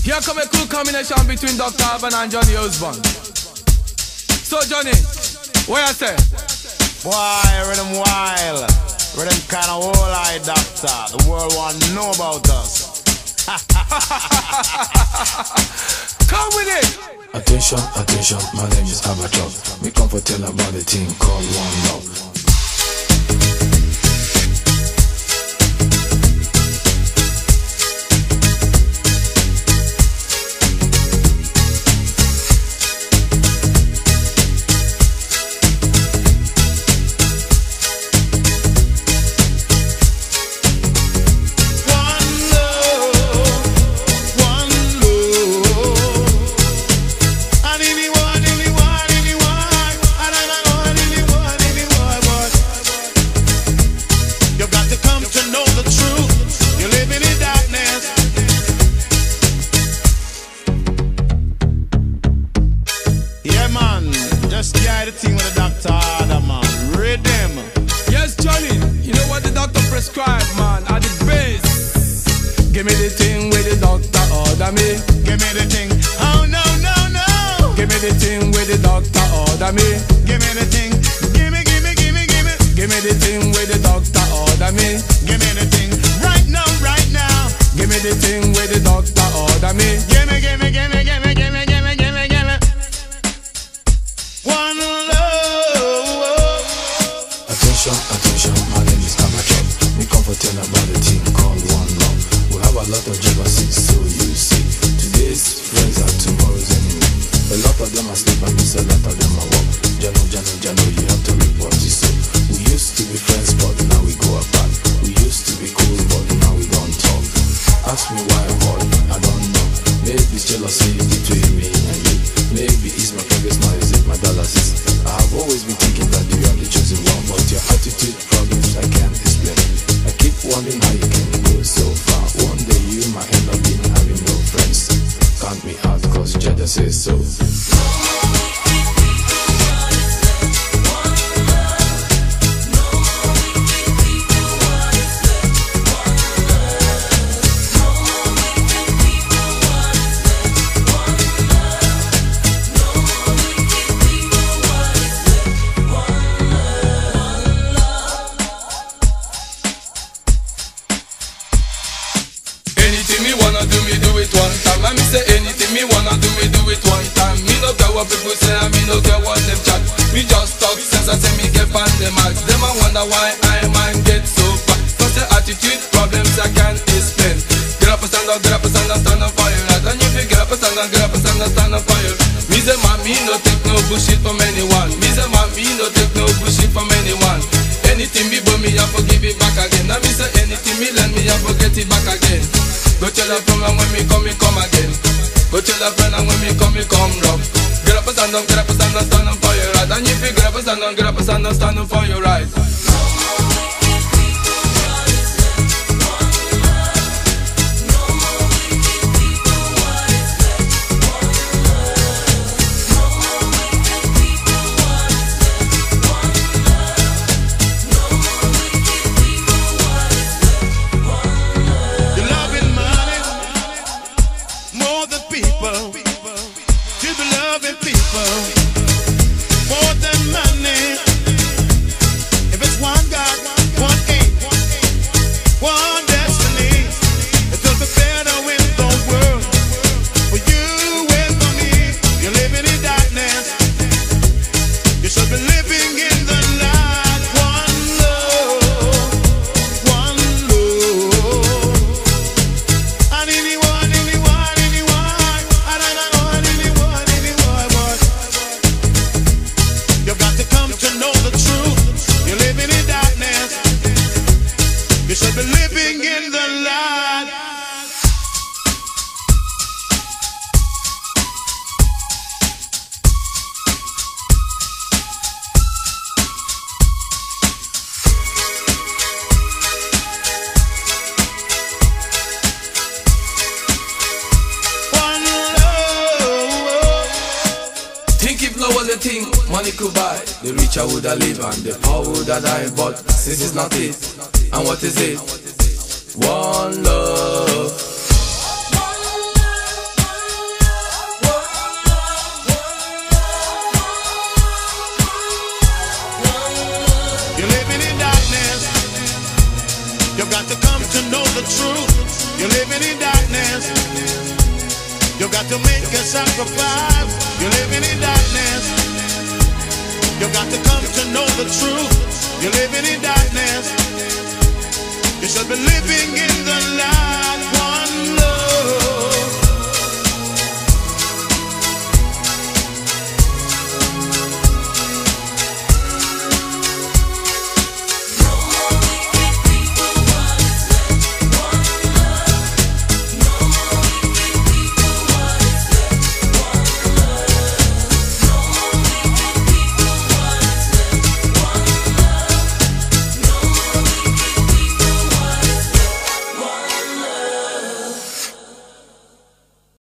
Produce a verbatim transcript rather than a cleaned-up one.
Here come a cool combination between Doctor Alban and Johnny Osborne. So Johnny, what you say? Boy, rhythm wild. Rhythm kind of whole eye, Doctor. The world want to know about us. Come with it. Attention, attention, my name is Abatrop. Me come for tell about the thing called One Love. money could buy, the richer would I live and the poor would I die. But since it's not it, and what is it? One love. the truth. You're living in darkness. You got to make a sacrifice. You're living in darkness. You got to come to know the truth. You're living in darkness. You should be living in